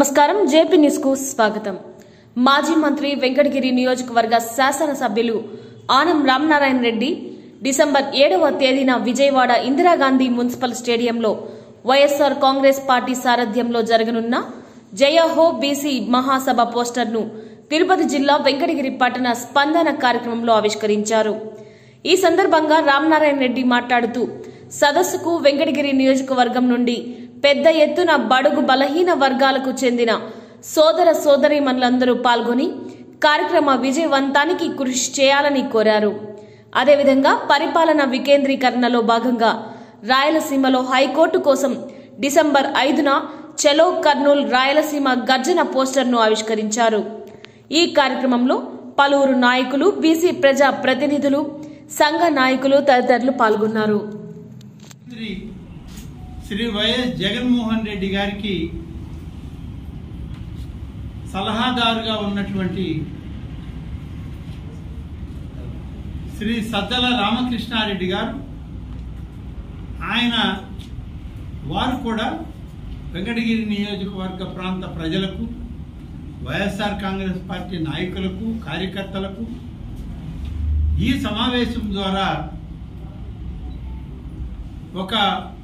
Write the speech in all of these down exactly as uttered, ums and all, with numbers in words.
నమస్కారం JP news కు స్వాగతం। మాజీ మంత్రి వెంకటగిరి నియోజకవర్గ శాసన సభ్యులు ఆనం రామనారాయణ రెడ్డి డిసెంబర్ ఏడవ తేదీన విజయవాడ ఇందిరాగాంధీ మున్సిపల్ స్టేడియంలో వైఎస్ఆర్ కాంగ్రెస్ పార్టీ సారథ్యంలో జరగనున్న జయహో బీసీ మహాసభ పోస్టర్ను తిరుపతి జిల్లా వెంకటగిరి పట్టణ స్పందన కార్యక్రమంలో ఆవిష్కరించారు। ఈ సందర్భంగా రామనారాయణ రెడ్డి మాట్లాడుతూ సదస్సుకు వెంకటగిరి నియోజకవర్గం నుండి పెద్ద ఎత్తున బడుగు బలహీన వర్గాలకు చెందిన సోదర సోదరీమణులందరూ పాల్గొని కార్యక్రమ విజయవంతానికి కృషి చేయాలని కోరారు। అదేవిధంగా పరిపాలన వికేంద్రీకరణలో భాగంగా రాయలసీమలో హైకోర్టు కోసం డిసెంబర్ ఐదున చలో కర్నూల్ రాయలసీమ గర్జన పోస్టర్ను ఆవిష్కరించారు। ఈ కార్యక్రమంలో పలువురు నాయకులు, బీసీ ప్రజా ప్రతినిధులు, సంఘ నాయకులు తదితరులు పాల్గొన్నారు। శ్రీ వైఎస్ జగన్మోహన్ రెడ్డి గారికి సలహాదారుగా ఉన్నటువంటి శ్రీ సద్దల రామకృష్ణారెడ్డి గారు, ఆయన వారు కూడా వెంకటగిరి నియోజకవర్గ ప్రాంత ప్రజలకు, వైఎస్ఆర్ కాంగ్రెస్ పార్టీ నాయకులకు, కార్యకర్తలకు ఈ సమావేశం ద్వారా ఒక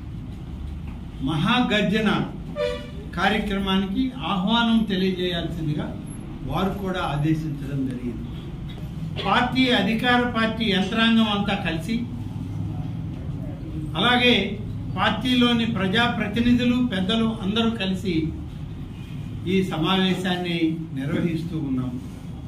మహాగర్జన కార్యక్రమానికి ఆహ్వానం తెలియజేయాల్సిందిగా వారు కూడా ఆదేశించడం జరిగింది। పార్టీ అధికార పార్టీ యంత్రాంగం అంతా కలిసి, అలాగే పార్టీలోని ప్రజాప్రతినిధులు, పెద్దలు అందరూ కలిసి ఈ సమావేశాన్ని నిర్వహిస్తూ ఉన్నాము।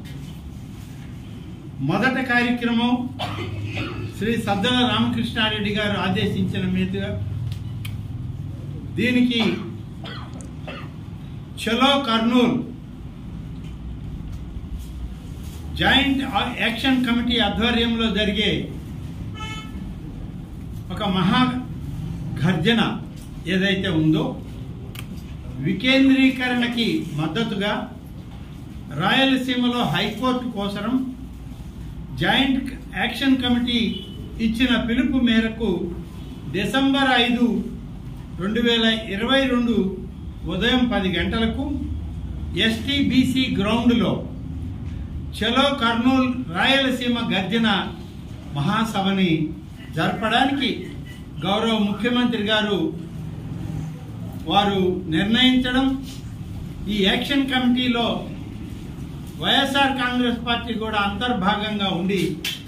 మొదటి కార్యక్రమం శ్రీ సద్దల రామకృష్ణారెడ్డి గారు ఆదేశించిన మీదుగా దీనికి చలో కర్నూల్ జాయింట్ యాక్షన్ కమిటీ ఆధ్వర్యంలో జరిగే ఒక మహా గర్జన ఏదైతే ఉందో, వికేంద్రీకరణకి మద్దతుగా రాయలసీమలో హైకోర్టు కోసం జాయింట్ యాక్షన్ కమిటీ ఇచ్చిన పిలుపు మేరకు డిసెంబర్ ఐదు రెండు వేల ఇరవై రెండు ఉదయం పది గంటలకు ఎస్టీబీసీ గ్రౌండ్లో చలో కర్నూల్ రాయలసీమ గర్జన మహాసభని జరపడానికి గౌరవ ముఖ్యమంత్రి గారు వారు నిర్ణయించడం, ఈ యాక్షన్ కమిటీలో వైఎస్ఆర్ కాంగ్రెస్ పార్టీ కూడా అంతర్భాగంగా ఉండి,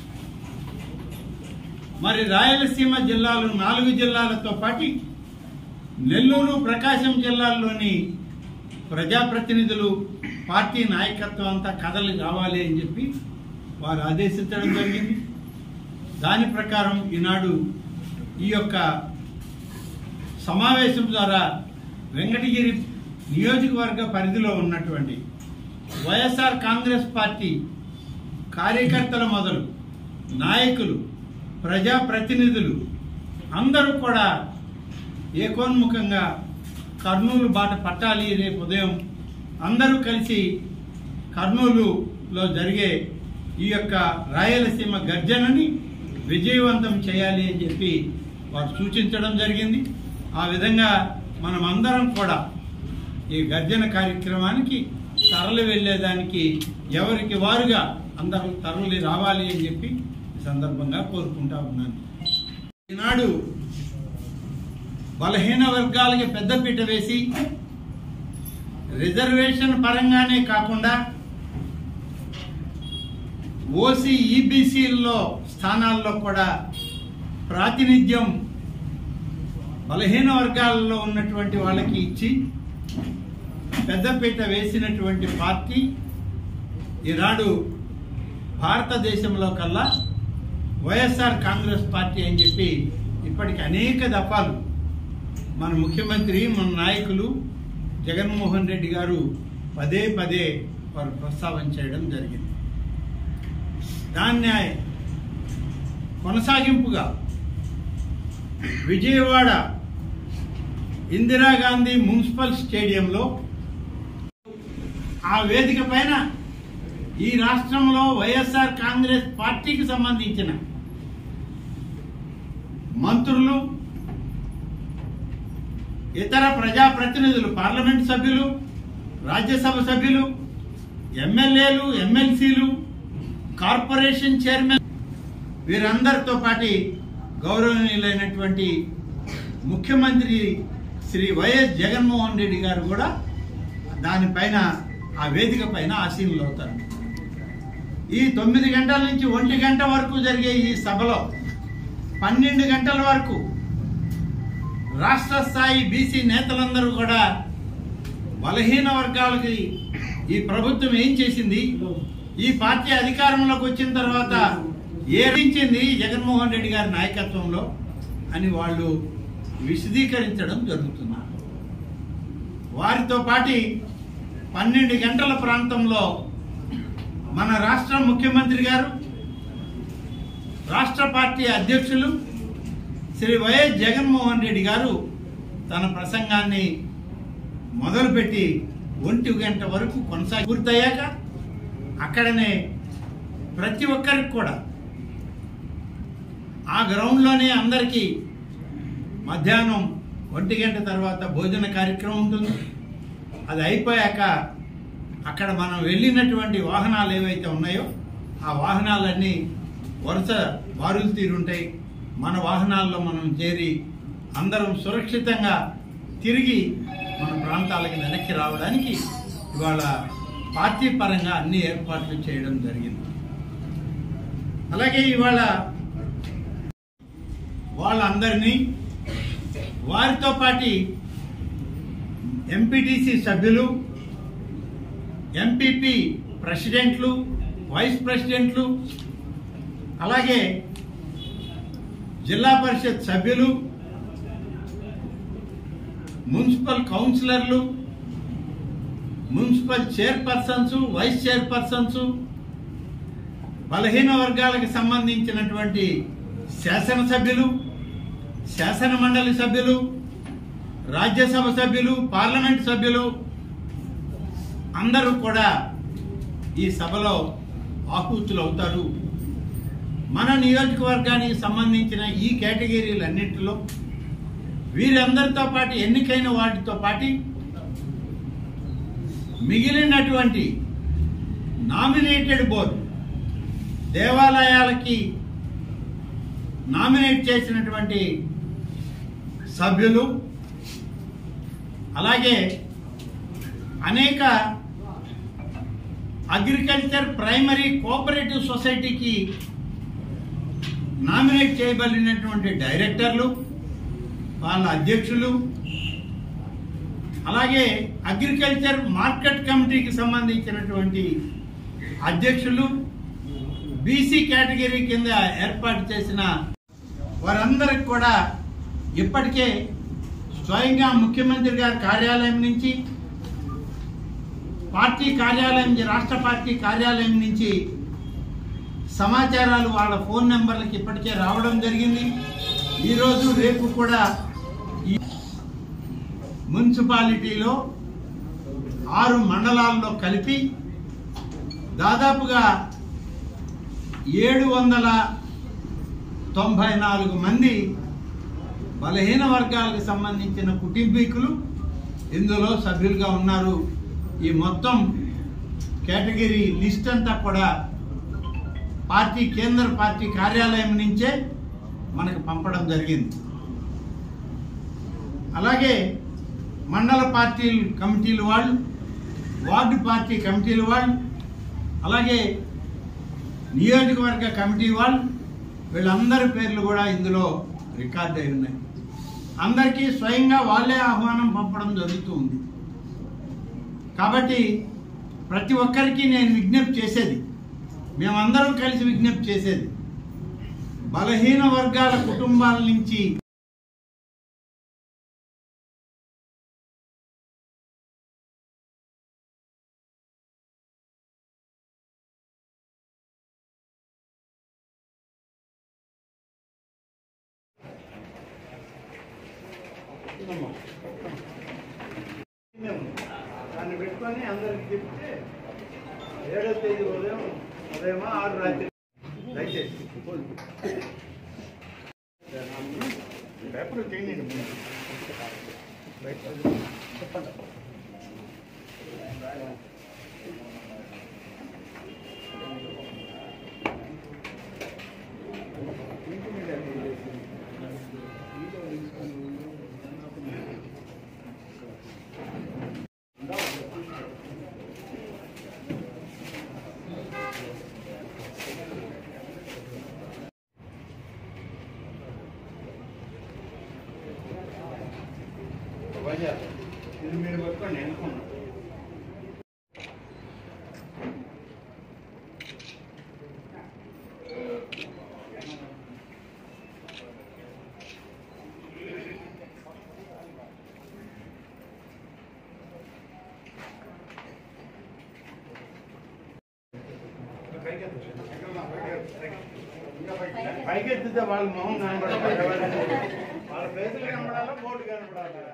మరి రాయలసీమ జిల్లాలు నాలుగు జిల్లాలతో పాటు నెల్లూరు, ప్రకాశం జిల్లాల్లోని ప్రజాప్రతినిధులు, పార్టీ నాయకత్వం అంతా కదలి రావాలి అని చెప్పి వారు ఆదేశించడం జరిగింది। దాని ప్రకారం ఈనాడు ఈ యొక్క సమావేశం ద్వారా వెంకటగిరి నియోజకవర్గ పరిధిలో ఉన్నటువంటి వైఎస్ఆర్ కాంగ్రెస్ పార్టీ కార్యకర్తల మొదలు నాయకులు, ప్రజాప్రతినిధులు అందరూ కూడా ఏకోన్ముఖంగా కర్నూలు బాట పట్టాలి। రేపు ఉదయం అందరూ కలిసి కర్నూలులో జరిగే ఈ యొక్క రాయలసీమ గర్జనని విజయవంతం చేయాలి అని చెప్పి వారు సూచించడం జరిగింది। ఆ విధంగా మనం అందరం కూడా ఈ గర్జన కార్యక్రమానికి తరలి వెళ్లేదానికి ఎవరికి వారుగా అందరూ తరలి రావాలి అని చెప్పి ఈ సందర్భంగా కోరుకుంటా ఉన్నాను। ఈనాడు బలహీన వర్గాలకి పెద్దపీట వేసి రిజర్వేషన్ పరంగానే కాకుండా ఓసీ, ఈబీసీల్లో స్థానాల్లో కూడా ప్రాతినిధ్యం బలహీన వర్గాలలో ఉన్నటువంటి వాళ్ళకి ఇచ్చి పెద్దపీట వేసినటువంటి పార్టీ ఈనాడు భారతదేశంలో కల్లా వైఎస్ఆర్ కాంగ్రెస్ పార్టీ అని చెప్పి ఇప్పటికి అనేక దఫాలు మన ముఖ్యమంత్రి, మన నాయకులు జగన్మోహన్ రెడ్డి గారు పదే పదే వారు ప్రస్తావన చేయడం జరిగింది। దాన్ని కొనసాగింపుగా విజయవాడ ఇందిరాగాంధీ మున్సిపల్ స్టేడియంలో ఆ వేదిక పైన ఈ రాష్ట్రంలో వైఎస్ఆర్ కాంగ్రెస్ పార్టీకి సంబంధించిన మంత్రులు, ఇతర ప్రజాప్రతినిధులు, పార్లమెంట్ సభ్యులు, రాజ్యసభ సభ్యులు, ఎమ్మెల్యేలు, ఎమ్మెల్సీలు, కార్పొరేషన్ చైర్మన్ వీరందరితో పాటు గౌరవనీయులైనటువంటి ముఖ్యమంత్రి శ్రీ వైఎస్ జగన్మోహన్ రెడ్డి గారు కూడా దానిపైన ఆ వేదిక పైన ఆసీనులు అవుతారు. ఈ తొమ్మిది గంటల నుంచి ఒంటి గంట వరకు జరిగే ఈ సభలో పన్నెండు గంటల వరకు రాష్ట్ర స్థాయి బీసీ నేతలందరూ కూడా బలహీన వర్గాలకి ఈ ప్రభుత్వం ఏం చేసింది, ఈ పార్టీ అధికారంలోకి వచ్చిన తర్వాత ఏమించింది జగన్మోహన్ రెడ్డి గారి నాయకత్వంలో అని వాళ్ళు విశదీకరించడం జరుగుతుంది. వారితో పాటు పన్నెండు గంటల ప్రాంతంలో మన రాష్ట్ర ముఖ్యమంత్రి గారు, రాష్ట్ర పార్టీ అధ్యక్షులు శ్రీ వైఎస్ జగన్మోహన్ రెడ్డి గారు తన ప్రసంగాన్ని మొదలుపెట్టి ఒంటి గంట వరకు కొనసాగి పూర్తయ్యాక అక్కడనే ప్రతి ఒక్కరికి కూడా ఆ గ్రౌండ్లోనే అందరికీ మధ్యాహ్నం ఒంటి గంట తర్వాత భోజన కార్యక్రమం ఉంటుంది. అది అయిపోయాక అక్కడ మనం వెళ్ళినటువంటి వాహనాలు ఏవైతే ఉన్నాయో ఆ వాహనాలన్నీ వరుస బారులు తీరుంటాయి. మన వాహనాల్లో మనం చేరి అందరం సురక్షితంగా తిరిగి మన ప్రాంతాలకి వెనక్కి రావడానికి ఇవాళ పార్టీ పరంగా అన్ని ఏర్పాట్లు చేయడం జరిగింది. అలాగే ఇవాళ వాళ్ళందరినీ వారితో పాటు ఎంపీటీసీ సభ్యులు, ఎంపీపీ ప్రెసిడెంట్లు, వైస్ ప్రెసిడెంట్లు, అలాగే జిల్లా పరిషత్ సభ్యులు, మున్సిపల్ కౌన్సిలర్లు, మున్సిపల్ చైర్పర్సన్స్, వైస్ చైర్పర్సన్స్, బలహీన వర్గాలకు సంబంధించినటువంటి శాసనసభ్యులు, శాసన మండలి సభ్యులు, రాజ్యసభ సభ్యులు, పార్లమెంట్ సభ్యులు అందరూ కూడా ఈ సభలో ఆహూతులు అవుతారు. మన నియోజకవర్గానికి సంబంధించిన ఈ కేటగిరీలన్నింటిలో వీరందరితో పాటు ఎన్నికైన వాటితో పాటు మిగిలినటువంటి నామినేటెడ్ బోర్డు, దేవాలయాలకి నామినేట్ చేసినటువంటి సభ్యులు, అలాగే అనేక అగ్రికల్చర్ ప్రైమరీ కోఆపరేటివ్ సొసైటీకి నామినేట్ చేయబడినటువంటి డైరెక్టర్లు, వాళ్ళ అధ్యక్షులు, అలాగే అగ్రికల్చర్ మార్కెట్ కమిటీకి సంబంధించినటువంటి అధ్యక్షులు, బీసీ కేటగిరీ కింద ఏర్పాటు చేసిన వారందరికి కూడా ఇప్పటికే స్వయంగా ముఖ్యమంత్రి గారి కార్యాలయం నుంచి, పార్టీ కార్యాలయం, రాష్ట్ర పార్టీ కార్యాలయం నుంచి సమాచారాలు వాళ్ళ ఫోన్ నెంబర్లకి ఇప్పటికే రావడం జరిగింది. ఈరోజు రేపు కూడా ఈ మున్సిపాలిటీలో ఆరు మండలాల్లో కలిపి దాదాపుగా ఏడు వందల తొంభై నాలుగు మంది బలహీన వర్గాలకు సంబంధించిన కుటుంబీకులు ఇందులో సభ్యులుగా ఉన్నారు. ఈ మొత్తం కేటగిరీ లిస్ట్ అంతా కూడా పార్టీ కేంద్ర పార్టీ కార్యాలయం నుంచే మనకు పంపడం జరిగింది. అలాగే మండల పార్టీ కమిటీల వాళ్ళు, వార్డు పార్టీ కమిటీల వాళ్ళు, అలాగే నియోజకవర్గ కమిటీ వాళ్ళు, వీళ్ళందరి పేర్లు కూడా ఇందులో రికార్డ్ అయి ఉన్నాయి. అందరికీ స్వయంగా వాళ్ళే ఆహ్వానం పంపడం జరుగుతూ ఉంది. కాబట్టి ప్రతి ఒక్కరికి నేను విజ్ఞప్తి చేసేది, మేమందరం కలిసి విజ్ఞప్తి చేసేది, బలహీన వర్గాల కుటుంబాల నుంచి దాన్ని పెట్టుకొని అందరికి చెప్తే ఏడో తేదీ ఉదయం ఉదయమా ఆరు రాత్రి దయచేసి పేపర్ చేయండి చెప్పండి. ఇది మీరు పట్టుకోండి ఎన్నుకున్నాం. పైకి ఎత్తితే వాళ్ళ మొహం కనపడాలి, వాళ్ళ పేదలు కనపడాలా, బోర్డు కనపడాలి.